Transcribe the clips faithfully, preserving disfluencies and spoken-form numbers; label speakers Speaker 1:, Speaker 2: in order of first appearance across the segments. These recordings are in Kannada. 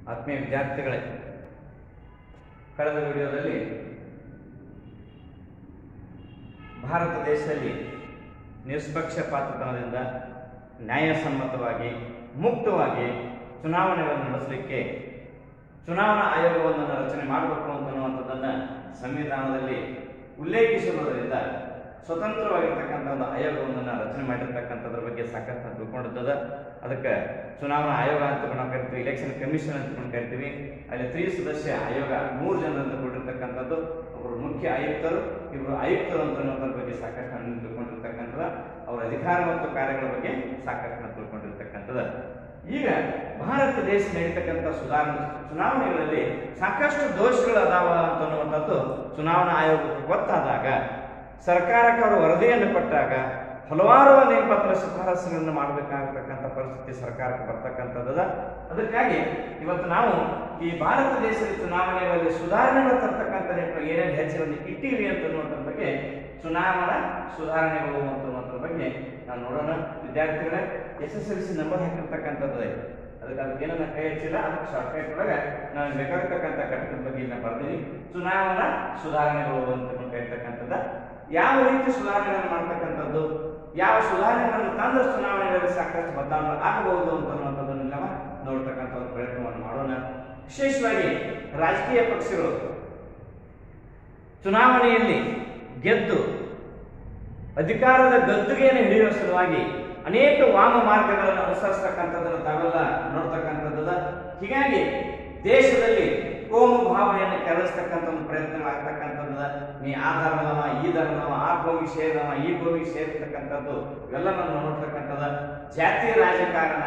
Speaker 1: ಆತ್ಮೀಯ ವಿದ್ಯಾರ್ಥಿಗಳೇ, ಕಳೆದ ವಿಡಿಯೋದಲ್ಲಿ ಭಾರತ ದೇಶದಲ್ಲಿ ನಿಷ್ಪಕ್ಷಪಾತತನದಿಂದ ನ್ಯಾಯಸಮ್ಮತವಾಗಿ ಮುಕ್ತವಾಗಿ ಚುನಾವಣೆಗಳನ್ನು ನಡೆಸಲಿಕ್ಕೆ ಚುನಾವಣಾ ಆಯೋಗವನ್ನು ರಚನೆ ಮಾಡಬೇಕು ಅಂತನ್ನುವಂಥದ್ದನ್ನು ಸಂವಿಧಾನದಲ್ಲಿ ಉಲ್ಲೇಖಿಸಿರುವುದರಿಂದ ಸ್ವತಂತ್ರವಾಗಿರ್ತಕ್ಕಂಥ ಒಂದು ಆಯೋಗವನ್ನು ರಚನೆ ಮಾಡಿರ್ತಕ್ಕಂಥದ್ರ ಬಗ್ಗೆ ಸಾಕಷ್ಟು ತಿಳ್ಕೊಂಡಿದ್ದದ. ಅದಕ್ಕೆ ಚುನಾವಣಾ ಆಯೋಗ ಅಂತ ನಾವು ಕರಿತೀವಿ, ಇಲೆಕ್ಷನ್ ಕಮಿಷನ್ ಅಂತ ಕರಿತೀವಿ. ಅಲ್ಲಿ ತ್ರಿ ಸದಸ್ಯ ಆಯೋಗ ಮೂರು ಜನರಿಂದ ಕೂಡಿರ್ತಕ್ಕಂಥದ್ದು. ಒಬ್ಬರು ಮುಖ್ಯ ಆಯುಕ್ತರು, ಇಬ್ಬರು ಆಯುಕ್ತರು ಅಂತನ್ನೋದ್ರ ಬಗ್ಗೆ ಸಾಕಷ್ಟು ಅನ್ನು ತಿಳ್ಕೊಂಡಿರ್ತಕ್ಕಂಥದ್ದು. ಅವರ ಅಧಿಕಾರ ಮತ್ತು ಕಾರ್ಯಗಳ ಬಗ್ಗೆ ಸಾಕಷ್ಟು ತಿಳ್ಕೊಂಡಿರ್ತಕ್ಕಂಥದ್ದು. ಈಗ ಭಾರತ ದೇಶ ನಡೀತಕ್ಕಂಥ ಸುಧಾರಣೆ ಚುನಾವಣೆಗಳಲ್ಲಿ ಸಾಕಷ್ಟು ದೋಷಗಳು ಅದಾವ ಅಂತನ್ನುವಂಥದ್ದು ಚುನಾವಣಾ ಆಯೋಗಕ್ಕೆ ಗೊತ್ತಾದಾಗ ಸರ್ಕಾರಕ್ಕೆ ಅವರು ವರದಿಯನ್ನು ಕೊಟ್ಟಾಗ ಹಲವಾರು ನೇಮಪತ್ರ ಶಿಫಾರಸುಗಳನ್ನು ಮಾಡಬೇಕಾಗತಕ್ಕಂಥ ಪರಿಸ್ಥಿತಿ ಸರ್ಕಾರಕ್ಕೆ ಬರ್ತಕ್ಕಂಥದ್ದು. ಅದಕ್ಕಾಗಿ ಇವತ್ತು ನಾವು ಈ ಭಾರತ ದೇಶದ ಚುನಾವಣೆಗಳಲ್ಲಿ ಸುಧಾರಣೆಗಳು ತರ್ತಕ್ಕಂಥ ನಿಟ್ಟಿನಲ್ಲಿ ಏನೇನು ಹೆಜ್ಜೆಗಳನ್ನು ಇಟ್ಟಿವಿ ಅಂತನ್ನುವಂಥದ್ರ ಬಗ್ಗೆ ಚುನಾವಣಾ ಸುಧಾರಣೆಗಳು ಅಂತನ್ನುವಂಥದ್ರ ಬಗ್ಗೆ ನಾವು ನೋಡೋಣ. ವಿದ್ಯಾರ್ಥಿಗಳೇ, S S L C number ಹಾಕಿರ್ತಕ್ಕಂಥದ್ದು ಅದಕ್ಕೆ ಅದಕ್ಕೆ ಏನನ್ನ ಕೈ ಹಚ್ಚಿಲ್ಲ, ಅದಕ್ಕೆ ಶಾರ್ಟ್ಕಟ್ ಒಳಗೆ ನಾನು ಬೇಕಾಗಿರ್ತಕ್ಕಂಥ ಘಟಕದ ಬಗ್ಗೆ ಇಲ್ಲ ಬರ್ತೀನಿ. ಚುನಾವಣಾ ಸುಧಾರಣೆಗಳು ಅಂತ ಕರಿತಕ್ಕಂಥದ್ದು. ಯಾವ ರೀತಿ ಸುಧಾರಣೆಗಳನ್ನು ಮಾಡ್ತಕ್ಕಂಥದ್ದು, ಯಾವ ಸುಧಾರಣೆಗಳನ್ನು ತಂದ್ರೆ ಚುನಾವಣೆಗಳಲ್ಲಿ ಸಾಕಷ್ಟು ಬದಲಾವಣೆ ಆಗಬಹುದು ಅಂತನ್ನುವಂಥದ್ದನ್ನು ನಾವು ನೋಡ್ತಕ್ಕಂಥ ಒಂದು ಪ್ರಯತ್ನವನ್ನು ಮಾಡೋಣ. ವಿಶೇಷವಾಗಿ ರಾಜಕೀಯ ಪಕ್ಷಗಳು ಚುನಾವಣೆಯಲ್ಲಿ ಗೆದ್ದು ಅಧಿಕಾರದ ಗದ್ದುಗೆಯನ್ನು ಹಿಡಿಯುವ ಸಲುವಾಗಿ ಅನೇಕ ವಾಮ ಮಾರ್ಗಗಳನ್ನು ಅನುಸರಿಸತಕ್ಕಂಥದ್ದನ್ನು ತಾವೆಲ್ಲ ನೋಡ್ತಕ್ಕಂಥದ್ದು. ಹೀಗಾಗಿ ದೇಶದಲ್ಲಿ ಕೋಮು ಭಾವನೆಯನ್ನು ಕೆರಳಿಸ್ತಕ್ಕಂಥ ಒಂದು ಪ್ರಯತ್ನಗಳಾಗ್ತಕ್ಕಂಥದ್ದು. ನೀ ಆ ಧರ್ಮದವ, ಈ ಧರ್ಮದವ, ಆ ಭೂಮಿಗೆ ಸೇರಿದವ, ಈ ಭೂಮಿಗೆ ಸೇರಿರ್ತಕ್ಕಂಥದ್ದು ಇವೆಲ್ಲ ನಾವು ನೋಡ್ತಕ್ಕಂಥದ್ದು. ಜಾತಿ ರಾಜಕಾರಣ,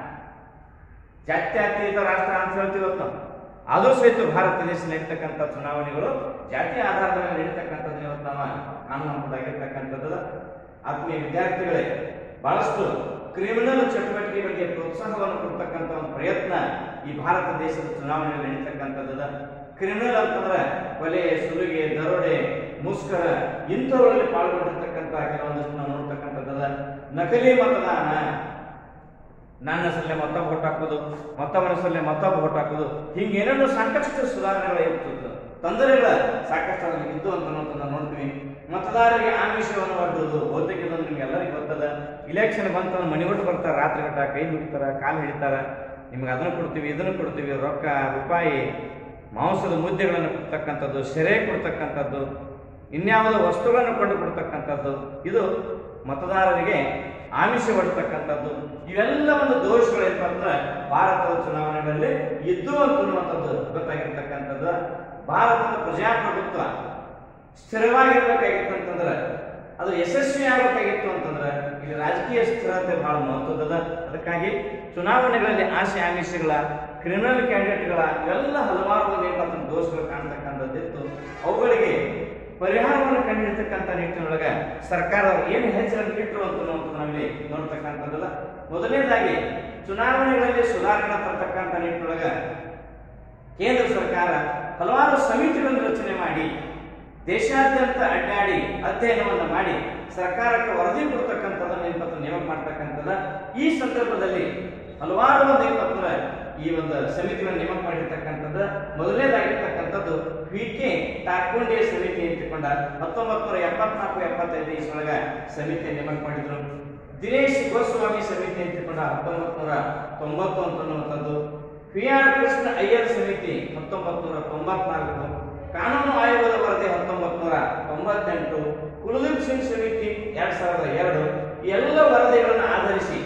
Speaker 1: ಜಾತ್ಯತೀತ ರಾಷ್ಟ್ರ ಅಂತ ಹೇಳ್ತೀವಿ ನಾವು. ಅದು ಸಹಿತ ಭಾರತ ದೇಶ ನಡೀತಕ್ಕಂಥ ಚುನಾವಣೆಗಳು ಜಾತಿ ಆಧಾರದ ಮೇಲೆ ನಡೀತಕ್ಕಂಥದ್ದು ಇವತ್ತು ನಾವು ಕಾನೂನುಬದ್ಧವಾಗಿರ್ತಕ್ಕಂಥದ್ದು. ಆತ್ಮೀಯ ವಿದ್ಯಾರ್ಥಿಗಳೇ, ಬಹಳಷ್ಟು ಕ್ರಿಮಿನಲ್ ಚಟುವಟಿಕೆಗಳಿಗೆ ಪ್ರೋತ್ಸಾಹವನ್ನು ಕೊಡ್ತಕ್ಕಂಥ ಒಂದು ಪ್ರಯತ್ನ ಈ ಭಾರತ ದೇಶದ ಚುನಾವಣೆಯಲ್ಲಿ ನಡೀತಕ್ಕಂಥದ್ದು. ಕ್ರಿಮಿನಲ್ ಅಂತಂದ್ರೆ ಕೊಲೆ, ಸುಲಿಗೆ, ದರೋಡೆ, ಮುಷ್ಕರ ಇಂಥವರಲ್ಲಿ ಪಾಲ್ಗೊಂಡಿರ್ತಕ್ಕಂಥ ಕೆಲವೊಂದಷ್ಟು ನಾವು ನೋಡ್ತಕ್ಕಂಥದ್ದು. ನಕಲಿ ಮತದಾನ, ನನ್ನ ಹೆಸರಲ್ಲೇ ಮತ್ತೊಬ್ಬ ಓಟ್ ಹಾಕೋದು, ಮತ್ತೊಬ್ಬನ ಹೆಸರಲ್ಲೇ ಮತ್ತೊಬ್ಬ ಓಟ್ ಹಾಕೋದು, ಹಿಂಗೇನೇನೋ ಸಾಕಷ್ಟು ಸುಧಾರಣೆಗಳು ಇರ್ತದೆ, ತೊಂದರೆಗಳ ಸಾಕಷ್ಟು ಅದರಲ್ಲಿ ಇದ್ದು ಅಂತ ನಾವು ನೋಡ್ತೀವಿ. ಮತದಾರರಿಗೆ ಆಮಿಷವನ್ನು ಒಡ್ಡುವುದು, ಬಹುತೇಕ ಇದೊಂದು ನಿಮ್ಗೆ ಎಲ್ಲರಿಗೂ ಗೊತ್ತದ. ಇಲೆಕ್ಷನ್ ಬಂತ ಮನೆ ಒಟ್ಟು ಬರ್ತಾರೆ, ರಾತ್ರಿ ಗಟ್ಟ ಕೈ ಮುಗಿತಾರ, ಕಾಲು ಹಿಡಿತಾರ, ನಿಮ್ಗೆ ಅದನ್ನು ಕೊಡ್ತೀವಿ, ಇದನ್ನು ಕೊಡ್ತೀವಿ, ರೊಕ್ಕ, ರೂಪಾಯಿ, ಮಾಂಸದ ಮುದ್ದೆಗಳನ್ನು ಕೊಡ್ತಕ್ಕಂಥದ್ದು, ಸೆರೆ ಕೊಡ್ತಕ್ಕಂಥದ್ದು, ಇನ್ಯಾವುದೋ ವಸ್ತುಗಳನ್ನು ಕೊಂಡು ಕೊಡ್ತಕ್ಕಂಥದ್ದು, ಇದು ಮತದಾರರಿಗೆ ಆಮಿಷ ಒಡ್ತಕ್ಕಂಥದ್ದು. ಇವೆಲ್ಲ ಒಂದು ದೋಷಗಳು ಏನಪ್ಪ ಅಂದ್ರೆ ಭಾರತದ ಚುನಾವಣೆಗಳಲ್ಲಿ ಇದ್ದು ಅಂತನ್ನುವಂಥದ್ದು ಗೊತ್ತಾಗಿರ್ತಕ್ಕಂಥದ್ದು. ಭಾರತದ ಪ್ರಜಾಪ್ರಭುತ್ವ ಸ್ಥಿರವಾಗಿರ್ಬೇಕಾಗಿತ್ತು ಅಂತಂದ್ರೆ, ಅದು ಯಶಸ್ವಿ ಆಗಬೇಕಾಗಿತ್ತು ಅಂತಂದ್ರೆ ಇಲ್ಲಿ ರಾಜಕೀಯ ಸ್ಥಿರತೆ ಬಹಳ ಮಹತ್ವದ. ಅದಕ್ಕಾಗಿ ಚುನಾವಣೆಗಳಲ್ಲಿ ಆಶೆ ಆಮಿಷಗಳ, ಕ್ರಿಮಿನಲ್ ಕ್ಯಾಂಡಿಡೇಟ್ಗಳ ಇವೆಲ್ಲ ಹಲವಾರು ನೇಮಪತ್ರ ದೋಷಗಳು ಕಾಣ್ತಕ್ಕಂಥದ್ದಿತ್ತು. ಅವುಗಳಿಗೆ ಪರಿಹಾರವನ್ನು ಕಂಡುಹಿಡಿತಕ್ಕಂಥ ನಿಟ್ಟಿನೊಳಗೆ ಸರ್ಕಾರ ಏನು ಹೆಜ್ಜೆಗಳನ್ನು ಇಟ್ಟರು ಅಂತ ನಾವಿಲ್ಲಿ ನೋಡ್ತಕ್ಕಂಥದ್ದಲ್ಲ. ಮೊದಲನೇದಾಗಿ ಚುನಾವಣೆಗಳಲ್ಲಿ ಸುಧಾರಣೆ ತರ್ತಕ್ಕಂಥ ನಿಟ್ಟಿನೊಳಗೆ ಕೇಂದ್ರ ಸರ್ಕಾರ ಹಲವಾರು ಸಮಿತಿಗಳನ್ನು ರಚನೆ ಮಾಡಿ ದೇಶಾದ್ಯಂತ ಅಡ್ಡಾಡಿ ಅಧ್ಯಯನವನ್ನು ಮಾಡಿ ಸರ್ಕಾರಕ್ಕೆ ವರದಿ ಕೊಡ್ತಕ್ಕಂಥದ್ದನ್ನು ನೇಮಪತ್ರ ನೇಮಕ ಮಾಡ್ತಕ್ಕಂಥದ್ದು. ಈ ಸಂದರ್ಭದಲ್ಲಿ ಹಲವಾರು ಒಂದು ನೇಮಪತ್ರ ಈ ಒಂದು ಸಮಿತಿಗಳನ್ನು ನೇಮಕ ಮಾಡಿರ್ತಕ್ಕಂಥದ್ದು. ಮೊದಲನೇದಾಗಿರ್ತಕ್ಕಂಥದ್ದು ವಿ ಕೆ ತಾರ್ಕುಂಡೆ ಸಮಿತಿ ಅಂತಕೊಂಡ ಹತ್ತೊಂಬತ್ತು ನೂರ ಎಪ್ಪತ್ನಾಲ್ಕು ಎಪ್ಪತ್ತೈದು ಇಸ್ವೊಳಗ ಸಮಿತಿ ನೇಮಕ ಮಾಡಿದ್ರು. ದಿನೇಶ್ ಗೋಸ್ವಾಮಿ ಸಮಿತಿ ಅಂತಕೊಂಡ ಹತ್ತೊಂಬತ್ತು ನೂರ ತೊಂಬತ್ತು ಅಂತನ್ನುವಂಥದ್ದು. ಪಿ ಆರ್ ಕೃಷ್ಣ ಅಯ್ಯರ್ ಸಮಿತಿ ಹತ್ತೊಂಬತ್ತು ನೂರ ತೊಂಬತ್ನಾಲ್ಕು. ಕಾನೂನು ಆಯೋಗದ ವರದಿ ಹತ್ತೊಂಬತ್ತು ನೂರ ತೊಂಬತ್ತೆಂಟು. ಕುಲದೀಪ್ ಸಿಂಗ್ ಸಮಿತಿ ಎರಡ್ ಸಾವಿರದ ಎರಡು. ಈ ಎಲ್ಲ ವರದಿಗಳನ್ನು ಆಧರಿಸಿ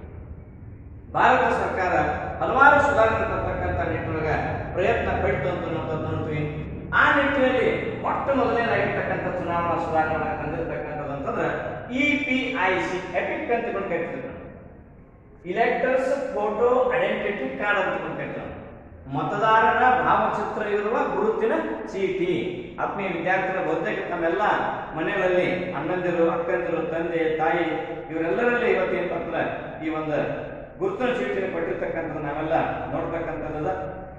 Speaker 1: ಭಾರತ ಸರ್ಕಾರ ಹಲವಾರು ಸುಧಾರಣೆ ತರ್ತಕ್ಕಂಥ ನಿಟ್ಟಿನೊಳಗ ಪ್ರಯತ್ನ ಪಡಿತು ಅಂತ ನೋಡ್ತೀವಿ. ಆ ನಿಟ್ಟಿನಲ್ಲಿ ಮೊಟ್ಟ ಮೊದಲನೇದಾಗಿರ್ತಕ್ಕಂಥ ಚುನಾವಣಾ ಸುಧಾರಣೆ ತಂದಿರತಕ್ಕಂಥದ್ದು ಅಂತಂದ್ರೆ E P I C EPIC ಅಂತ ಕರಿತೀವಿ. ಇಲೆಕ್ಟರ್ಸ್ ಫೋಟೋ ಐಡೆಂಟಿಟಿ ಕಾರ್ಡ್ ಅಂತ ಕರಿತೀವಿ. ಮತದಾರನ ಭಾವಚಿತ್ರ ಇರುವ ಗುರುತಿನ ಚೀಟಿ. ಆತ್ಮೀಯ ವಿದ್ಯಾರ್ಥಿಗಳ ಬಹುತೇಕ ತಮ್ಮೆಲ್ಲ ಮನೆಗಳಲ್ಲಿ ಅಣ್ಣಂದಿರು, ಅಕ್ಕಂದಿರು, ತಂದೆ, ತಾಯಿ ಇವರೆಲ್ಲರಲ್ಲಿ ಇವತ್ತೇನಂದ್ರೆ ಈ ಒಂದು ಗುರುತಿನ ಚೀಟಿಯನ್ನು ಕೊಟ್ಟಿರ್ತಕ್ಕಂಥದ್ದು ನಾವೆಲ್ಲ ನೋಡ್ತಕ್ಕಂಥದ್ದು.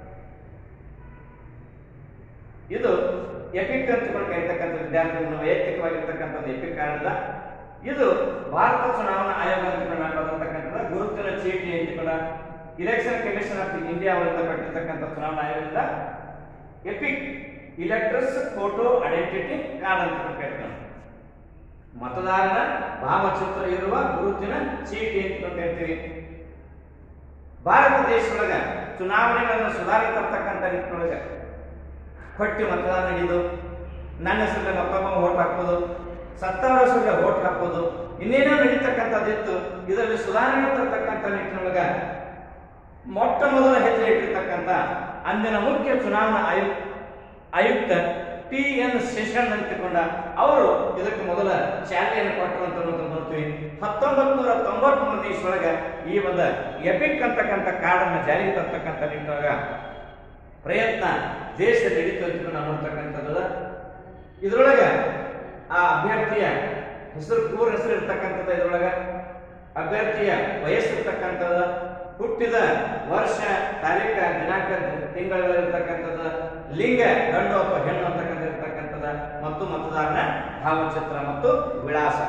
Speaker 1: ಇದು ಎಪಿಕ್ ಅಂತ ಕರಿತಕ್ಕಂಥ ವಿದ್ಯಾರ್ಥಿಗಳು ವೈಯಕ್ತಿಕವಾಗಿರ್ತಕ್ಕಂಥದ್ದು ಎಪಿಕ್ ಕಾರ್ಡ್. ಇದು ಭಾರತ ಚುನಾವಣಾ ಆಯೋಗ ಅಂತ ಬರ್ತಕ್ಕಂಥ ಗುರುತಿನ ಚೀಟಿ ಅಂತ ಇಲೆಕ್ಷನ್ ಕಮಿಷನ್ ಆಫ್ ಇಂಡಿಯಾ ಅವರಿಂದ ಪಟ್ಟಿರ್ತಕ್ಕಂಥ ಚುನಾವಣಾ ಆಯೋಗದಿಂದ EPIC electors photo identity card ಅಂತ ಕರೀತಾರೆ. ಮತದಾರನ ಭಾವಚಿತ್ರ ಇರುವ ಗುರುತಿನ ಚೀಟಿ ಅಂತ ಹೇಳ್ತೀವಿ. ಭಾರತ ದೇಶದೊಳಗ ಚುನಾವಣೆಗಳನ್ನು ಸುಧಾರಣೆ ತರ್ತಕ್ಕಂಥ ನಿಟ್ಟಿನೊಳಗೆ ಹೊಟ್ಟಿ ಮತದಾನ ನಡೆಯೋದು, ನನ್ನ ಹೆಸರಲ್ಲಿ ಮತ್ತೊಬ್ಬ ವೋಟ್ ಹಾಕೋದು, ಸತ್ತವರ ಹೆಸರಿಗೆ ವೋಟ್ ಹಾಕೋದು, ಇನ್ನೇನೋ ನಡೀತಕ್ಕಂಥದ್ದಿತ್ತು. ಇದರಲ್ಲಿ ಸುಧಾರಣೆ ತರ್ತಕ್ಕಂಥ ನಿಟ್ಟಿನೊಳಗ ಮೊಟ್ಟ ಮೊದಲ ಹೆಜ್ಜೆ ಇಟ್ಟಿರ್ತಕ್ಕಂಥ ಅಂದಿನ ಮುಖ್ಯ ಚುನಾವಣಾ ಆಯುಕ್ತ ಆಯುಕ್ತ ಟಿ ಎನ್ ಶೇಷನ್ ಅಂತಿಕೊಂಡ ಅವರು ಇದಕ್ಕೆ ಮೊದಲ ಚಾಲನೆಯನ್ನು ಕೊಟ್ಟರು ಅಂತ ನೋಡ್ತೀವಿ. ಹತ್ತೊಂಬತ್ ನೂರ ತೊಂಬತ್ ಮೂರನೇ ಇಸ್ವಿಯೊಳಗ ಈ ಒಂದು ಎಪಿಕ್ ಅಂತಕ್ಕಂಥ ಕಾರ್ಡ್ ಅನ್ನು ಜಾರಿಗೆ ತರ್ತಕ್ಕಂಥ ನಿಟ್ಟಿನೊಳಗ ಪ್ರಯತ್ನ ದೇಶದಲ್ಲಿ ನಡೀತು ಅಂತ ನಾವು ನೋಡ್ತಕ್ಕಂಥದ್ದು. ಇದ್ರೊಳಗ ಆ ಅಭ್ಯರ್ಥಿಯ ಹೆಸರು ಪೂರ್ಣ ಹೆಸರು ಇರ್ತಕ್ಕಂಥದ್ದು, ಇದ್ರೊಳಗ ಅಭ್ಯರ್ಥಿಯ ವಯಸ್ಸಿರ್ತಕ್ಕಂಥದ್ದು, ಹುಟ್ಟಿದ ವರ್ಷ, ತಾರೀಖ, ದಿನಾಂಕ, ತಿಂಗಳಿರ್ತಕ್ಕಂಥದ್ದು, ಲಿಂಗ ಗಂಡು ಅಥವಾ ಹೆಣ್ಣು ಅಂತಕ್ಕಂಥ ಇರ್ತಕ್ಕಂಥದ್ದು, ಮತ್ತು ಮತದಾರನ ಭಾವಚಿತ್ರ ಮತ್ತು ವಿಳಾಸ,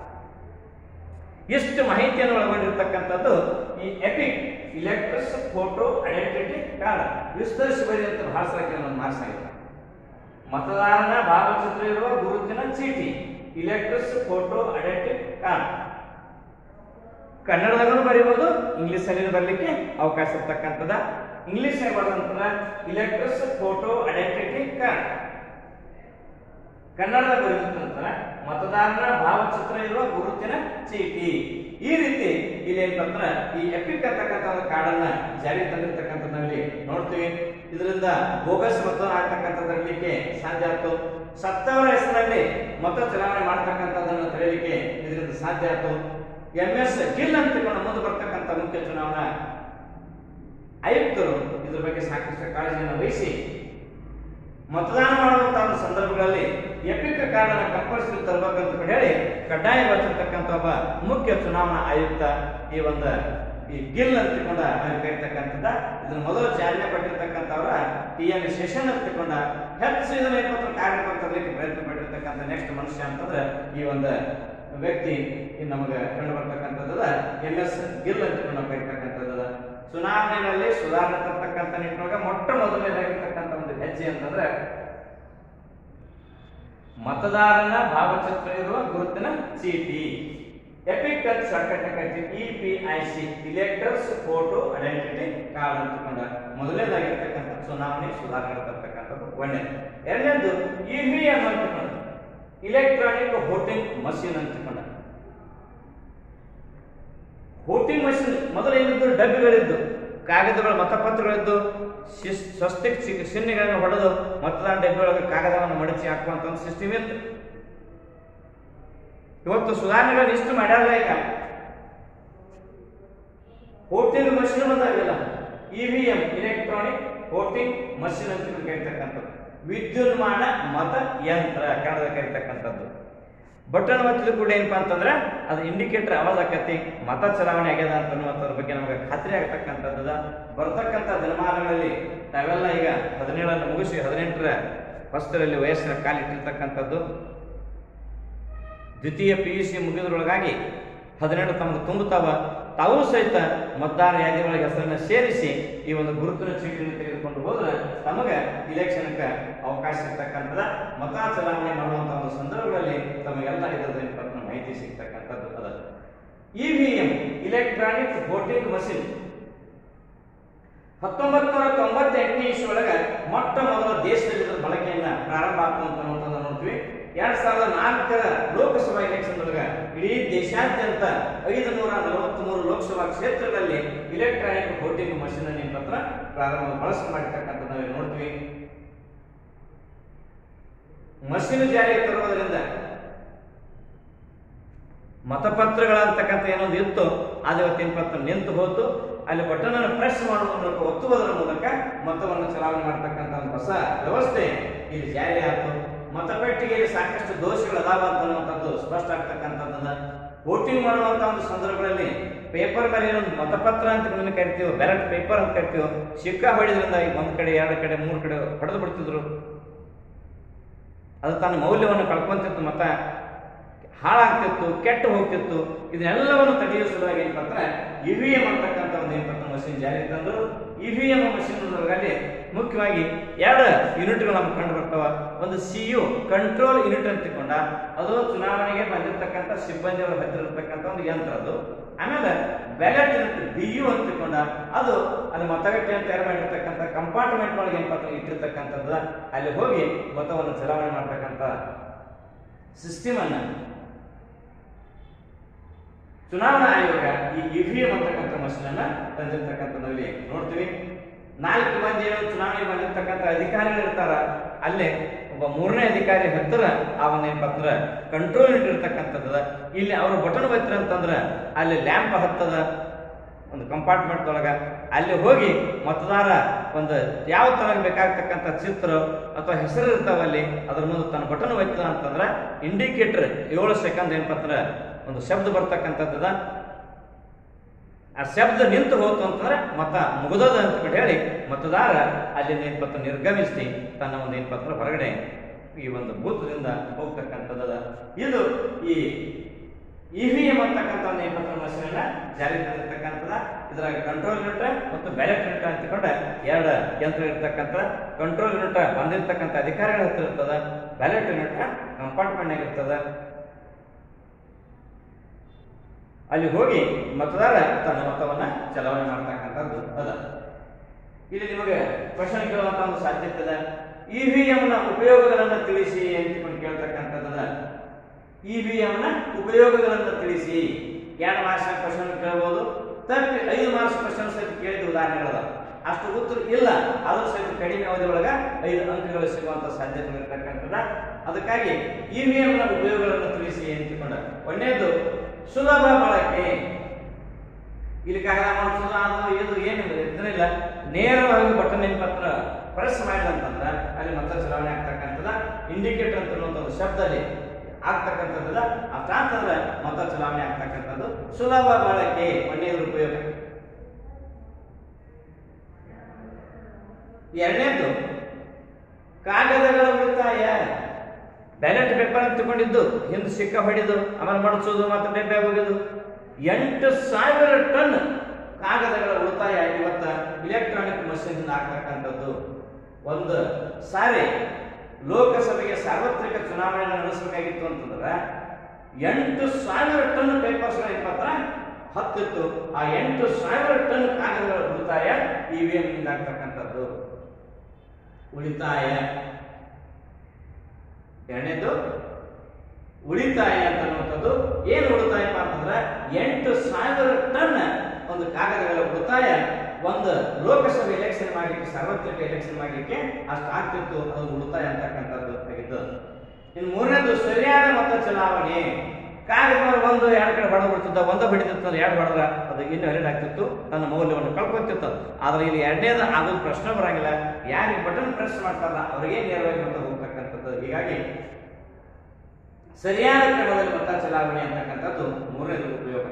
Speaker 1: ಇಷ್ಟು ಮಾಹಿತಿಯನ್ನು ಒಳಗೊಂಡಿರ್ತಕ್ಕಂಥದ್ದು ಈ EPIC electors photo identity card. ವಿಸ್ತರಿಸಿ ಬರೀ ಅಂತ ಬಹಳ ಸಲ ಕೆಲವೊಂದು ಮಾರ್ಕ್ಸ್ ಆಗಿದೆ. ಮತದಾರನ ಭಾವಚಿತ್ರ ಇರುವ ಗುರುತಿನ ಚೀಟಿ ಇಲೆಕ್ಟರ್ಸ್ ಫೋಟೋ ಐಡೆಂಟಿಟಿ ಕಾರ್ಡ್. ಕನ್ನಡದಾಗೂ ಬರೀಬಹುದು, ಇಂಗ್ಲಿಷ್ ಅಲ್ಲಿ ಬರಲಿಕ್ಕೆ ಅವಕಾಶ ಇರ್ತಕ್ಕಂಥದ. ಇಂಗ್ಲಿಷ್ ಬರೆದಂತ ಇಲೆಕ್ಟರ್ಸ್ ಫೋಟೋ ಐಡೆಂಟಿಟಿ ಕಾರ್ಡ್, ಕನ್ನಡದ ಬರೆದಂತ ಮತದಾರನ ಭಾವಚಿತ್ರ ಇರುವ ಗುರುತಿನ ಚೀಟಿ. ಈ ರೀತಿ ಇಲ್ಲಿ ಏನಂತಂದ್ರ ಈ ಎಪಿಕ್ ಅಂತಕ್ಕಂಥ ಕಾರ್ಡ್ ಅನ್ನ ಜಾರಿ ತಂದಿರ್ತಕ್ಕಂಥದ್ದು ನಾವಿಲ್ಲಿ ನೋಡ್ತೀವಿ. ಇದರಿಂದ ಬೋಗಸ್ ಮತದಾನ ಆಗ್ತಕ್ಕಂಥದ್ರಲಿಕ್ಕೆ ಸಾಧ್ಯ ಆಯ್ತು. ಸತ್ತವರ ಹೆಸರಲ್ಲಿ ಮತ ಚಲಾವಣೆ ಮಾಡ್ತಕ್ಕಂಥದ್ದನ್ನು ತಡೆಯಲಿಕ್ಕೆ ಇದರಿಂದ ಸಾಧ್ಯ ಆಯ್ತು. ಎಂ ಎಸ್ ಗಿಲ್ ಅಂತ ಮುಂದೆ ಬರ್ತಕ್ಕಂಥ ಮುಖ್ಯ ಚುನಾವಣಾ ಆಯುಕ್ತರು ಇದ್ರ ಬಗ್ಗೆ ಸಾಕಷ್ಟು ಕಾಳಜಿಯನ್ನು ವಹಿಸಿ ಮತದಾನ ಮಾಡುವಂತಹ ಒಂದು ಸಂದರ್ಭಗಳಲ್ಲಿ ಎಪಿಕ್ ಕಾರ್ಡ್ ಅನ್ನು ಕಂಪಲ್ಸರಿ ತರಬೇಕಂತ ಹೇಳಿ ಕಡ್ಡಾಯಗೊಳಿಸಿರ್ತಕ್ಕಂಥ ಒಬ್ಬ ಮುಖ್ಯ ಚುನಾವಣಾ ಆಯುಕ್ತ ಈ ಒಂದು ಈ ಗಿಲ್ ಅಂತಿಕೊಂಡ ಕರೀತಕ್ಕಂಥದ್ದ. ಇದನ್ನು ಮೊದಲು ಚಾಲನೆ ಪಟ್ಟಿರ್ತಕ್ಕಂಥವ್ರ ಟಿ ಎನ್ ಶೇಷನ್ ಅಂತಿಕೊಂಡ ಹೆಚ್ಚು ಇದನ್ನ ಇಪ್ಪತ್ತು ಕಾರ್ಯಕ್ರಮ ತರಲಿಕ್ಕೆ ಪ್ರಯತ್ನ ಪಟ್ಟಿರ್ತಕ್ಕಂಥ ನೆಕ್ಸ್ಟ್ ಮನುಷ್ಯ ಅಂತಂದ್ರೆ ಈ ಒಂದು ವ್ಯಕ್ತಿ ನಮಗೆ ಕಂಡು ಬರ್ತಕ್ಕಂಥದ್ದು ಎಂ ಎಸ್ ಗಿಲ್ ಅಂತ ನಾವು ಕರೀತಕ್ಕಂಥದ್ದು. ಚುನಾವಣೆಗಳಲ್ಲಿ ಸುಧಾರಣೆ ತರ್ತಕ್ಕಂಥ ನಿಟ್ಟಿನೊಳಗೆ ಮೊಟ್ಟ ಮೊದಲನೇದಾಗಿರ್ತಕ್ಕಂಥ ಒಂದು ಹೆಜ್ಜೆ ಅಂತಂದ್ರೆ ಮತದಾರನ ಭಾವಚಿತ್ರ ಇರುವ ಗುರುತಿನ ಚೀಟಿ ಎಪಿಕ್ ಅಂತ ಶಾರ್ಟ್ಕಟ್ ಕರಿತೀವಿ. E P I C electors photo identity card ಅಂತಕೊಂಡ ಮೊದಲನೇದಾಗಿರ್ತಕ್ಕಂಥ ಚುನಾವಣೆ ಸುಧಾರಣೆ ತರ್ತಕ್ಕಂಥದ್ದು ಒಂದೇ. ಎರಡನೇದು ಇ ವಿ ಎಂ ಅಂತಕೊಂಡ ಇಲೆಕ್ಟ್ರಾನಿಕ್ ವೋಟಿಂಗ್ ಮಷೀನ್ ಅಂತಕೊಂಡ. ವೋಟಿಂಗ್ ಮಷೀನ್ ಮೊದಲು ಏನಿದ್ದು ಡಬ್ಬಿಗಳಿದ್ದು, ಕಾಗದಗಳು, ಮತಪತ್ರಗಳಿದ್ದು, ಸ್ವಸ್ತಿಕ್ ಚಿಹ್ನೆಗಳನ್ನು ಹೊಡೆದು ಮತದಾನ ಡಬ್ಬಿ ಒಳಗೆ ಕಾಗದವನ್ನು ಮಡಚಿ ಹಾಕುವಂತ ಒಂದು ಸಿಸ್ಟಮ್ ಇತ್ತು. ಇವತ್ತು ಸುಧಾರಣೆಗಳನ್ನು ಇಷ್ಟು ಮಾಡ್ಯಾರ. ಈಗ ವೋಟಿಂಗ್ ಮಷೀನ್ ಬಂದಾಗಿಲ್ಲ, E V M electronic voting machine ಅಂತ ಕರೀತಕ್ಕಂಥದ್ದು. ವಿದ್ಯುನ್ಮಾನ ಮತ ಯಂತ್ರ ಕನ್ನಡದ ಕರೀತಕ್ಕಂಥದ್ದು. ಬಟನ್ ಒತ್ತಿದ ಕೂಡ ಏನಪ್ಪಾ ಅಂತಂದ್ರೆ ಅದು ಇಂಡಿಕೇಟರ್ ಆವಾಜ್ ಆಕತಿ ಮತ ಚಲಾವಣೆ ಆಗ್ಯದ ಅಂತ ಅನ್ನುವಂಥದ್ರ ಬಗ್ಗೆ ನಮಗೆ ಖಾತ್ರಿ ಆಗ್ತಕ್ಕಂಥದ್ದು. ಬರ್ತಕ್ಕಂಥ ದಿನಮಾನಗಳಲ್ಲಿ ನಾವೆಲ್ಲ ಈಗ ಹದಿನೇಳನ್ನು ಮುಗಿಸಿ ಹದಿನೆಂಟರ ಹೊಸದರಲ್ಲಿ ವಯಸ್ಸಿನ ಕಾಲಿಟ್ಟಿರ್ತಕ್ಕಂಥದ್ದು. ದ್ವಿತೀಯ ಪಿ ಯು ಸಿ ಮುಗಿದ್ರೊಳಗಾಗಿ ಹದಿನೆಂಟು ತಮಗೆ ತುಂಬುತ್ತಾವ. ತಾವು ಸಹಿತ ಮತದಾರ ಯಾದಿ ಒಳಗೆ ಹೆಸರನ್ನು ಸೇರಿಸಿ ಈ ಒಂದು ಗುರುತಿನ ಚೀಟಿಯನ್ನು ತೆಗೆದುಕೊಂಡು ಹೋದ್ರೆ ತಮಗೆ ಇಲೆಕ್ಷನ್ಗೆ ಅವಕಾಶ ಇರ್ತಕ್ಕಂಥದ. ಮತ ಚಲಾವಣೆ ಮಾಡುವಂತಹ ಒಂದು ಸಂದರ್ಭಗಳಲ್ಲಿ ತಮಗೆಲ್ಲ ಇದರ ಮಾಹಿತಿ ಸಿಗ್ತಕ್ಕಂಥದ್ದು ಅದ. E V M electronic voting machine ಹತ್ತೊಂಬತ್ ನೂರ ತೊಂಬತ್ತೆಂಟನೇ ಇಸ್ವಿಯೊಳಗ ಮೊಟ್ಟ ಮೊದಲ ದೇಶದಲ್ಲಿ ಇದರ ಬಳಕೆಯನ್ನ ಪ್ರಾರಂಭ ಆಗ್ತಕ್ಕಂಥದ್ದನ್ನು ನೋಡ್ತೀವಿ. ಎರಡ್ ಸಾವಿರದ ನಾಲ್ಕರ ಲೋಕಸಭಾ ಎಲೆಕ್ಷನ್ ಒಳಗ ಇಡೀ ದೇಶಾದ್ಯಂತ ಐದು ನೂರ ನಲವತ್ತ್ ಮೂರು ಲೋಕಸಭಾ ಕ್ಷೇತ್ರಗಳಲ್ಲಿ ಇಲೆಕ್ಟ್ರಾನಿಕ್ ವೋಟಿಂಗ್ ಮಷೀನ್ ಅನ್ನು ಪತ್ರ ಪ್ರಾರಂಭ ಬಳಸಿ ಮಾಡಿರ್ತಕ್ಕಂಥ ನಾವು ನೋಡ್ತೀವಿ. ಮಷೀನ್ ಜಾರಿಗೆ ತರುವುದರಿಂದ ಮತಪತ್ರಗಳಂತಕ್ಕಂಥ ಏನೊಂದು ಇತ್ತು ಅದು ಇವತ್ತಿನ ಪತ್ರ ನಿಂತು ಹೋತು. ಅಲ್ಲಿ ಬಟನ್ ಅನ್ನು ಪ್ರೆಸ್ ಮಾಡುವ ಮೂಲಕ ಒತ್ತುವುದರ ಮೂಲಕ ಮತವನ್ನು ಚಲಾವಣೆ ಮಾಡತಕ್ಕಂಥ ಒಂದು ಹೊಸ ವ್ಯವಸ್ಥೆ ಇಲ್ಲಿ ಜಾರಿ ಆಯಿತು. ಮತಪೆಟ್ಟಿಗೆಯಲ್ಲಿ ಸಾಕಷ್ಟು ದೋಷಗಳದಾವ ಅನ್ನುವಂಥದ್ದು ಸ್ಪಷ್ಟ ಆಗ್ತಕ್ಕಂಥದ್ದು. ವೋಟಿಂಗ್ ಮಾಡುವಂತಹ ಒಂದು ಸಂದರ್ಭಗಳಲ್ಲಿ ಪೇಪರ್ ಮೇಲೆ ಏನೊಂದು ಮತಪತ್ರ ಅಂತ ಕರಿತೀವಿ, ಬ್ಯಾಲೆಟ್ ಪೇಪರ್ ಅಂತ ಕರಿತೀವಿ, ಸಿಕ್ಕ ಹೊಡೆದ್ರಿಂದ ಒಂದ್ ಕಡೆ ಎರಡು ಕಡೆ ಮೂರು ಕಡೆ ಹೊಡೆದು ಬಿಡ್ತಿದ್ರು. ಅದು ತನ್ನ ಮೌಲ್ಯವನ್ನು ಕಳ್ಕೊಂತಿತ್ತು. ಮತ ಹಾಳಾಗ್ತಿತ್ತು, ಕೆಟ್ಟು ಹೋಗ್ತಿತ್ತು. ಇದನ್ನೆಲ್ಲವನ್ನು ತಡೆಯುವ ಸಲುವಾಗಿ ಏನಪ್ಪ ಅಂದ್ರೆ ಇ ವಿ ಎಂ ಅಂತಕ್ಕಂಥ ಒಂದು ಏನಪ್ಪ ಮಷಿನ್ ಜಾರಿಗೆ ತಂದರು. ಇ ವಿ ಎಂ ಮಷಿನ್ಗಳಲ್ಲಿ ಮುಖ್ಯವಾಗಿ ಎರಡು ಯೂನಿಟ್ಗಳು ನಮ್ಗೆ ಕಂಡು ಬರ್ತಾವ. ಒಂದು ಸಿ ಯು ಕಂಟ್ರೋಲ್ ಯೂನಿಟ್ ಅಂತ ತಿಳ್ಕೊಂಡ, ಅದು ಚುನಾವಣೆಗೆ ಬಂದಿರತಕ್ಕಂಥ ಸಿಬ್ಬಂದಿಯವರ ಹತ್ತಿರ ಇರತಕ್ಕಂಥ ಒಂದು ಯಂತ್ರ ಅದು. ಆಮೇಲೆ ಬ್ಯಾಲೆಟ್ ಯೂನಿಟ್ ಬಿ ಯು ಅಂತ ತಿಳ್ಕೊಂಡ, ಅದು ಅಲ್ಲಿ ಮತಗಟ್ಟೆಯನ್ನು ತಯಾರು ಮಾಡಿರ್ತಕ್ಕಂಥ ಕಂಪಾರ್ಟ್ಮೆಂಟ್ ಒಳಗೆ ಏನಪ್ಪ ಇಟ್ಟಿರ್ತಕ್ಕಂಥದ್ದು, ಅಲ್ಲಿ ಹೋಗಿ ಮತವನ್ನು ಚಲಾವಣೆ ಮಾಡ್ತಕ್ಕಂಥ ಸಿಸ್ಟಮ್ ಅನ್ನ ಚುನಾವಣಾ ಆಯೋಗ ಈ ಇ ವಿ ಎಂ ಅಂತಕ್ಕಂಥ ಮಷಿನ್ ಅನ್ನ ತಂದಿರ್ತಕ್ಕಂಥದ್ದಲ್ಲಿ ನೋಡ್ತೀವಿ. ನಾಲ್ಕು ಮಂದಿ ಏನು ಚುನಾವಣೆಗೆ ಬಂದಿರತಕ್ಕಂಥ ಅಧಿಕಾರಿಗಳು ಇರ್ತಾರ, ಅಲ್ಲೇ ಒಬ್ಬ ಮೂರನೇ ಅಧಿಕಾರಿ ಹತ್ತಿರ ಆ ಒಂದು ಏನಪ್ಪ ಅಂದ್ರೆ ಕಂಟ್ರೋಲ್ ಯೂನಿಟ್ ಇರ್ತಕ್ಕಂಥದ್ದು. ಇಲ್ಲಿ ಅವರು ಬಟನ್ ಒತ್ತಿರ ಅಂತಂದ್ರೆ ಅಲ್ಲಿ ಲ್ಯಾಂಪ್ ಹತ್ತದ ಒಂದು ಕಂಪಾರ್ಟ್ಮೆಂಟ್ ಒಳಗ, ಅಲ್ಲಿ ಹೋಗಿ ಮತದಾರ ಒಂದು ಯಾವ ತರ ಬೇಕಾಗ್ತಕ್ಕಂಥ ಚಿತ್ರ ಅಥವಾ ಹೆಸರು ಇರ್ತಾವಲ್ಲಿ ಅದ್ರ ಮುಂದೆ ತನ್ನ ಬಟನ್ ಒತ್ತಿದ ಅಂತಂದ್ರೆ ಇಂಡಿಕೇಟರ್ ಏಳು ಸೆಕೆಂಡ್ ಏನಪ್ಪ ಅಂದ್ರೆ ಒಂದು ಶಬ್ದ ಬರ್ತಕ್ಕಂಥದ್ದದ. ಆ ಶಬ್ದ ನಿಂತು ಹೋಯ್ತು ಅಂತಂದ್ರೆ ಮತ ಮುಗಿದದ ಅಂತ ಹೇಳಿ ಮತದಾರ ಅಲ್ಲಿಂದ ಏನಪ್ಪ ನಿರ್ಗಮಿಸಿ ತನ್ನ ಒಂದು ಏನಪ್ಪ ಹೊರಗಡೆ ಈ ಒಂದು ಬೂತ್ದಿಂದ ಹೋಗ್ತಕ್ಕಂಥದ್ದದ. ಇದು ಈ ಇ ವಿ ಎಂ ಅಂತಕ್ಕಂಥ ಒಂದು ಏನಪ್ಪ ಮಷೀನ್ ಅನ್ನ ಜಾರಿಗೆ ತಂದಿರ್ತಕ್ಕಂಥದ. ಇದ್ರಾಗ ಕಂಟ್ರೋಲ್ ಯೂನಿಟ್ ಮತ್ತು ಬ್ಯಾಲೆಟ್ ಯೂನಿಟ್ ಅಂತ ತಿಳ್ಕೊಂಡೆ ಎರಡು ಯಂತ್ರ ಇರ್ತಕ್ಕಂಥ. ಕಂಟ್ರೋಲ್ ಯೂನಿಟ್ ಬಂದಿರತಕ್ಕಂಥ ಅಧಿಕಾರಿಗಳ ಹತ್ತಿರ ಇರ್ತದ, ಬ್ಯಾಲೆಟ್ ಯೂನಿಟ್ ಕಂಪಾರ್ಟ್ಮೆಂಟ್ ಇರ್ತದ. ಅಲ್ಲಿ ಹೋಗಿ ಮತದಾರ ತನ್ನ ಮತವನ್ನ ಚಲಾವಣೆ ಮಾಡ್ತಕ್ಕಂಥದ್ದು ಅದ. ಇಲ್ಲಿ ನಿಮಗೆ ಕ್ವಶನ್ ಕೇಳುವಂತ ಒಂದು ಸಾಧ್ಯತೆ ಇದೆ. ಇ ವಿ ಎಂ ನ ಉಪಯೋಗಗಳನ್ನು ತಿಳಿಸಿ ಅಂತ ಕೇಳ್ತಕ್ಕಂಥದ್ದದ. ಇ ವಿ ಎಂ ನ ಉಪಯೋಗಗಳನ್ನು ತಿಳಿಸಿ. ಎರಡು ಮಾರ್ಕ್ಸ್ ಕ್ವಶನ್ ಕೇಳಬಹುದು, ತಪ್ಪಿ ಐದು ಮಾರ್ಕ್ಸ್ ಕ್ವಶನ್ ಸಹಿತ ಕೇಳಿದ ಉದಾಹರಣೆಗಳದ. ಅಷ್ಟು ಉತ್ತರ ಇಲ್ಲ ಆದ್ರೂ ಸಹಿತ ಕಡಿಮೆ ಅವಧಿ ಒಳಗ ಐದು ಅಂಕಗಳು ಸಿಗುವಂತ ಸಾಧ್ಯತೆ ಇರತಕ್ಕಂಥದ. ಅದಕ್ಕಾಗಿ ಇ ವಿ ಎಂ ನ ಉಪಯೋಗಗಳನ್ನು ತಿಳಿಸಿ ಅಂತಿಕೊಂಡ. ಒಂದನೇದು ಸುಲಭ ಬಳಕೆ. ಇಲ್ಲಿ ಕಾಗದ ಮಾಡಿಸೋದು ಅದು ಇದು ಏನಿಲ್ಲ ಇದನ್ನಿಲ್ಲ, ನೇರವಾಗಿ ಬಟನ್ ಏನ್ ಪತ್ರ ಪ್ರೆಸ್ ಮಾಡಿದಂತಂದ್ರ ಅಲ್ಲಿ ಮತ ಚಲಾವಣೆ ಆಗ್ತಕ್ಕಂಥದ. ಇಂಡಿಕೇಟರ್ ಅಂತ ಒಂದು ಶಬ್ದ ಅಲ್ಲಿ ಆಗ್ತಕ್ಕಂಥದ್ದದ, ಅಷ್ಟಾಂತಂದ್ರೆ ಮತ ಚಲಾವಣೆ ಆಗ್ತಕ್ಕಂಥದ್ದು. ಸುಲಭ ಬಳಕೆ ಒಂದನೇದು ಉಪಯೋಗ. ಎರಡನೇದು ಕಾಗದಗಳ ಉಳಿತಾಯ. ಬ್ಯಾಲೆಟ್ ಪೇಪರ್ ಅಂತ ತಗೊಂಡಿದ್ದು ಹಿಂದೆ ಸಿಕ್ಕ ಹೊಡಿದು ಆಮೇಲೆ ಮಡಿಸೋದು ಮತ್ತೆ ಡಬ್ಬೆ ಹೋಗೋದು. ಎಂಟು ಸಾವಿರ ಟನ್ ಕಾಗದಗಳ ಉಳಿತಾಯ ಇವತ್ತ ಇಲೆಕ್ಟ್ರಾನಿಕ್ ಮಷೀನ್ ಆಗ್ತಕ್ಕಂಥದ್ದು. ಒಂದು ಸಾರಿ ಲೋಕಸಭೆಗೆ ಸಾರ್ವತ್ರಿಕ ಚುನಾವಣೆಯನ್ನು ನಡೆಸಬೇಕಾಗಿತ್ತು ಅಂತಂದ್ರೆ ಎಂಟು ಸಾವಿರ ಟನ್ ಪೇಪರ್ಸ್ ಇಪ್ಪತ್ತರ ಹತ್ತಿತ್ತು. ಆ ಎಂಟು ಸಾವಿರ ಟನ್ ಕಾಗದಗಳ ಉಳಿತಾಯ ಇ ವಿ ಎಂ ನಿಂದ ಆಗ್ತಕ್ಕಂಥದ್ದು ಉಳಿತಾಯ. ಎರಡನೇದು ಉಳಿತಾಯ ಅಂತನ್ನುವಂಥದ್ದು. ಏನು ಉಳಿತಾಯಪ್ಪ ಅಂತಂದ್ರೆ ಎಂಟು ಸಾವಿರ ಟನ್ ಒಂದು ಕಾಗದಗಳ ಉಳಿತಾಯ ಒಂದು ಲೋಕಸಭೆ ಎಲೆಕ್ಷನ್ ಮಾಡಲಿಕ್ಕೆ, ಸಾರ್ವತ್ರಿಕ ಎಲೆಕ್ಷನ್ ಮಾಡಲಿಕ್ಕೆ ಅಷ್ಟು ಆಗ್ತಿತ್ತು. ಅದು ಉಳಿತಾಯ ಅಂತಕ್ಕಂಥದ್ದು ಆಗಿತ್ತು. ಇನ್ನು ಮೂರನೇದು ಸರಿಯಾದ ಮತ ಚಲಾವಣೆ. ಕಾಗದ ಒಂದು ಎರಡು ಕಡೆ ಹೊಡೆದು ಬಿಡ್ತಿದ್ದ, ಒಂದು ಹೊಡಿತಿತ್ತು, ಎರಡು ಹೊಡೆದ್ರ ಅದು ಇನ್ನು ಎರಡು ಆಗ್ತಿತ್ತು, ತನ್ನ ಮೌಲ್ಯವನ್ನು ಕಳ್ಕೊತಿತ್ತು. ಆದ್ರೆ ಇಲ್ಲಿ ಎರಡನೇದು ಆಗೋದು ಪ್ರಶ್ನೆ ಬರಂಗಿಲ್ಲ. ಯಾರಿಗೆ ಬಟನ್ ಪ್ರೆಸ್ ಮಾಡ್ತಾರಲ್ಲ ಅವರಿಗೆ ನೇರವಾಗಿ ಮತ ಹೋಗ್ತಕ್ಕಂಥದ್ದು. ಹೀಗಾಗಿ ಸರಿಯಾದ ಕ್ರಮದಲ್ಲಿ ಮತ ಚಲಾವಣೆ ಅಂತಕ್ಕಂಥದ್ದು ಮೂರನೇದು ಉಪಯೋಗ.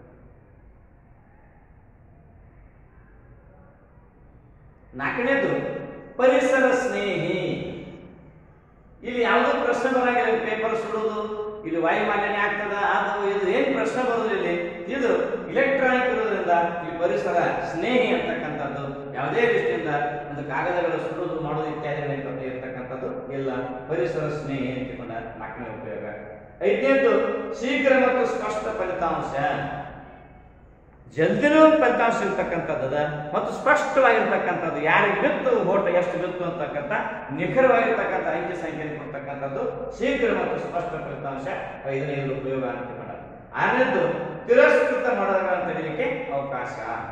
Speaker 1: ನಾಲ್ಕನೇದು ಪರಿಸರ ಸ್ನೇಹಿ. ಇಲ್ಲಿ ಯಾವುದೋ ಪ್ರಶ್ನೆ ಬರಂಗಿಲ್ಲ. ಪೇಪರ್ ಸುಡುವುದು, ಇಲ್ಲಿ ವಾಯು ಮಾಲಿನ್ಯ ಆಗ್ತದ, ಅದು ಇದು ಏನ್ ಪ್ರಶ್ನೆ ಬರೋದು ಇಲ್ಲಿ. ಇದು ಇಲೆಕ್ಟ್ರಾನಿಕ್ ಇರೋದ್ರಿಂದ ಈ ಪರಿಸರ ಸ್ನೇಹಿ ಅಂತಕ್ಕಂಥದ್ದು ಯಾವುದೇ ದೃಷ್ಟಿಯಿಂದ ಒಂದು ಕಾಗದಗಳು ಸುಡುವುದು ಮಾಡೋದು ಇತ್ಯಾದಿ ಇರ್ತಕ್ಕಂಥದ್ದು ಇಲ್ಲ. ಪರಿಸರ ಸ್ನೇಹಿ ಅಂತಕೊಂಡ ನಾಲ್ಕನೇ ಉಪಯೋಗ. ಐದನೇದು ಶೀಘ್ರ ಮತ್ತು ಸ್ಪಷ್ಟ ಫಲಿತಾಂಶ. ಜಲ್ದಿನೂ ಫಲಿತಾಂಶ ಇರ್ತಕ್ಕಂಥದ್ದು ಮತ್ತು ಸ್ಪಷ್ಟವಾಗಿರ್ತಕ್ಕಂಥದ್ದು. ಯಾರಿಗೆ ಬಿತ್ತು ಓಟ ಎಷ್ಟು ಬಿತ್ತು ಅಂತಕ್ಕಂಥ ನಿಖರವಾಗಿರ್ತಕ್ಕಂಥ ಅಂಕಿ ಸಂಖ್ಯೆ ಕೊಡ್ತಕ್ಕಂಥದ್ದು ಶೀಘ್ರ ಮತ್ತು ಸ್ಪಷ್ಟ ಫಲಿತಾಂಶ ಐದನೇದು ಉಪಯೋಗ ಅಂತಕೊಂಡ. ಆರನೇದು ತಿರಸ್ಕೃತ ಮಾಡೋದನ್ನು ತಡೆಯಲಿಕ್ಕೆ ಅವಕಾಶ.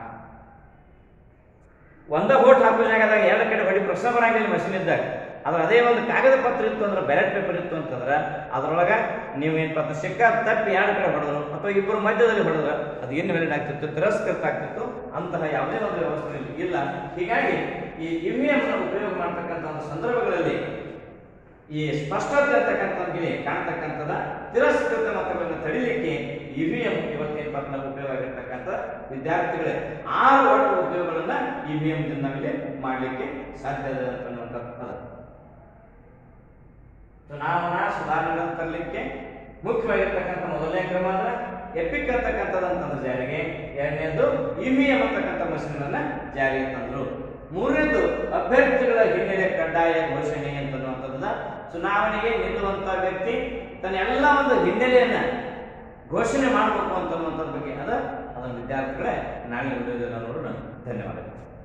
Speaker 1: ಒಂದ ಓಟ್ ಹಾಕೋ ಜಾಗದಾಗ ಎರಡು ಕಡೆ ಹೊಡಿ ಪ್ರಶ್ನೆ ಬರಂಗಿಲ್ಲ ಮಷೀನ್ ಇದ್ದಾಗ. ಆದ್ರೆ ಅದೇ ಒಂದು ಕಾಗದ ಪತ್ರ ಇತ್ತು ಅಂದ್ರೆ, ಬ್ಯಾಲೆಟ್ ಪೇಪರ್ ಇತ್ತು ಅಂತಂದ್ರೆ ಅದ್ರೊಳಗ ನೀವೇನ್ ಪತ್ರ ಸಿಕ್ಕ ತಪ್ಪಿ ಎರಡು ಕಡೆ ಹೊಡೆದ್ರು ಅಥವಾ ಇಬ್ಬರು ಮಧ್ಯದಲ್ಲಿ ಹೊಡೆದ್ರ ಅದು ಏನು ವ್ಯಾಲಿಡ್ ಆಗ್ತಿತ್ತು, ತಿರಸ್ಕೃತ ಆಗ್ತಿತ್ತು. ಅಂತಹ ಯಾವುದೇ ಒಂದು ವ್ಯವಸ್ಥೆ ಇಲ್ಲ. ಹೀಗಾಗಿ ಈ ಇ ವಿ ಎಂ ಉಪಯೋಗ ಮಾಡ್ತಕ್ಕಂಥ ಒಂದು ಸಂದರ್ಭಗಳಲ್ಲಿ ಈ ಸ್ಪಷ್ಟತೆ ಅಂತಕ್ಕಂಥದ್ದಲ್ಲಿ ಕಾಣ್ತಕ್ಕಂಥದ ತಿರಸ್ಕೃತ ಮತಗಳನ್ನು ತಡಿಲಿಕ್ಕೆ ಇ ವಿ ಎಂ ಇವತ್ತೇನು ಪತ್ರ ಉಪಯೋಗ ಆಗಿರ್ತಕ್ಕಂಥ ವಿದ್ಯಾರ್ಥಿಗಳೇ ಆರು ಒಟ್ಟು ಉಪಯೋಗಗಳನ್ನ ಇ ವಿ ಎಂ ನಾವಿಲ್ಲಿ ಮಾಡಲಿಕ್ಕೆ ಸಾಧ್ಯ ಇದೆ ಅಂತನ್ನುವಂಥದ್ದು. ಚುನಾವಣಾ ಸುಧಾರಣೆಗಳನ್ನು ತರಲಿಕ್ಕೆ ಮುಖ್ಯವಾಗಿರ್ತಕ್ಕಂಥ ಮೊದಲನೇ ಕ್ರಮ ಅಂದ್ರೆ ಎಪಿಕ್ ಅಂತಕ್ಕಂಥದ್ದು ಜಾರಿಗೆ, ಎರಡನೇದು ಇವಿಎಂ ಅಂತಕ್ಕಂಥ ಮಷೀನ್ ಅನ್ನ ಜಾರಿಗೆ ತಂದ್ರು. ಮೂರನೇದು ಅಭ್ಯರ್ಥಿಗಳ ಹಿನ್ನೆಲೆ ಕಡ್ಡಾಯ ಘೋಷಣೆ ಅಂತನ್ನುವಂಥದ್ದನ್ನ ಚುನಾವಣೆಗೆ ನಿಲ್ಲುವಂತ ವ್ಯಕ್ತಿ ತನ್ನ ಎಲ್ಲ ಒಂದು ಹಿನ್ನೆಲೆಯನ್ನ ಘೋಷಣೆ ಮಾಡಬೇಕು ಅಂತನ್ನುವಂಥದ್ರ ಬಗ್ಗೆ ಅದ ಅದನ್ನ ವಿದ್ಯಾರ್ಥಿಗಳೇ ನಾಳೆ ವಿಡಿಯೋದಲ್ಲಿ ನೋಡೋಣ. ಧನ್ಯವಾದಗಳು.